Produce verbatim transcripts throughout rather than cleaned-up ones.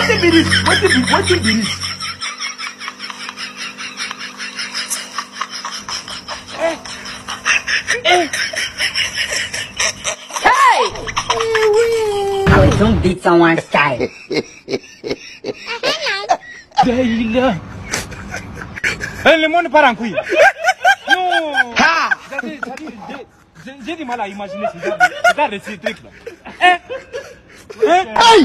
What be this? What be what be this? Hey! I will soon beat someone's child. Eh, le monde part en couille. Non. Ha! J'ai du mal à imaginer ce genre de ces trucs là. Eh? Eh? Aïe!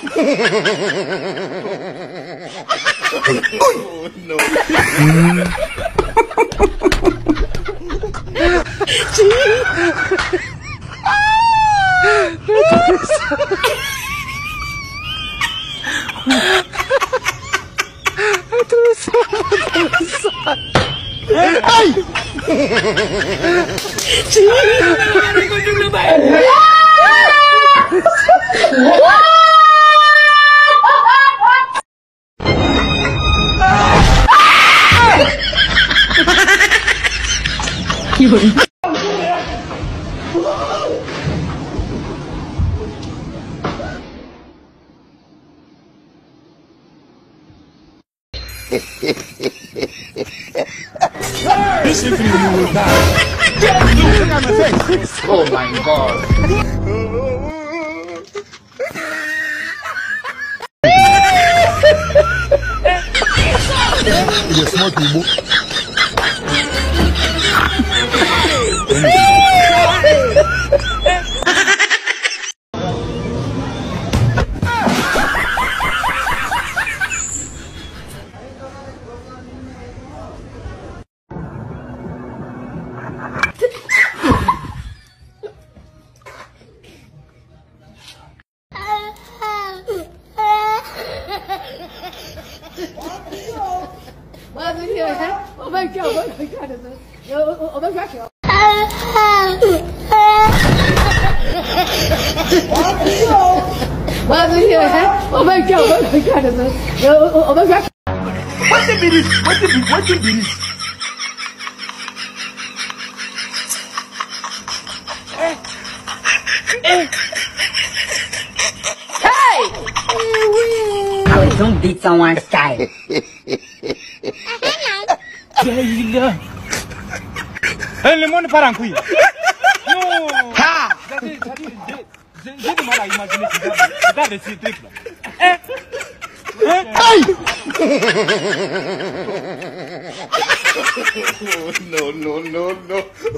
Oh non. Aïe! This evening you will die. Look at my face. Oh my God. You smoke me. Oh my God, oh my God, oh my God. Oh my God, oh my God, oh my God. What be this? What be what be this? Hey! I will soon beat someone's child. Eh, le monde part en couille. Non. Ha! J'ai du mal à imaginer ce genre de ces trucs là. Eh? Eh? Aïe! Oh non, non, non, non.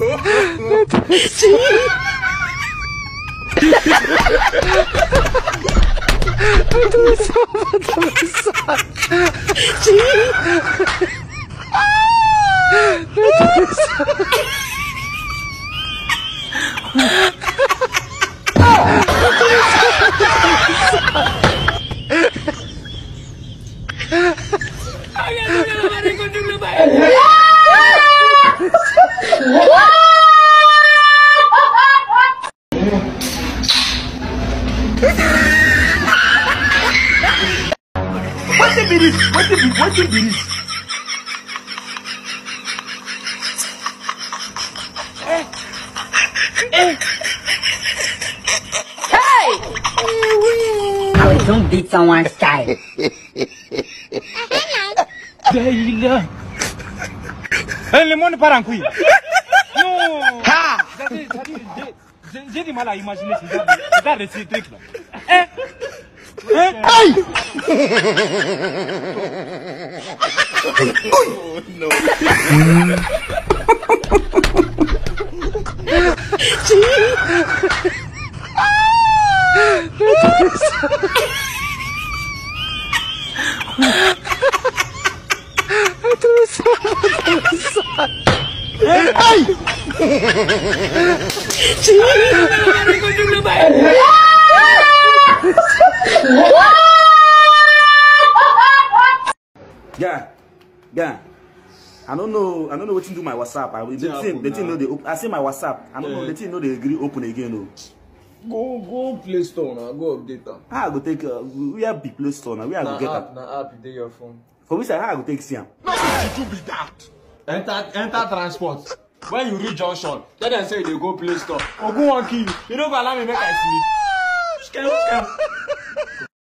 What be this? What be what be this? Hey! I will soon beat someone's child. Eh, le monde part en couille. Non. Ha! J'ai du mal à imaginer ce genre de ces trucs là. Eh? Eh? Aïe! Oh non. Aïe! Yeah, yeah. I don't know. I don't know what to do my WhatsApp. I the thing, the thing know they. I see my WhatsApp. I don't yeah. know the thing know they agree open again. No. Go go Play Store now. Go update them. How I go take? Uh, we have big Play Store now. We have to get app. Now app you your phone. For which side? How I go take Siam? No, you do be that. Enter enter transport. When you reach junction, tell them say they go Play Store. Or go on key. You don't go allow me make I sleep. Scam scam.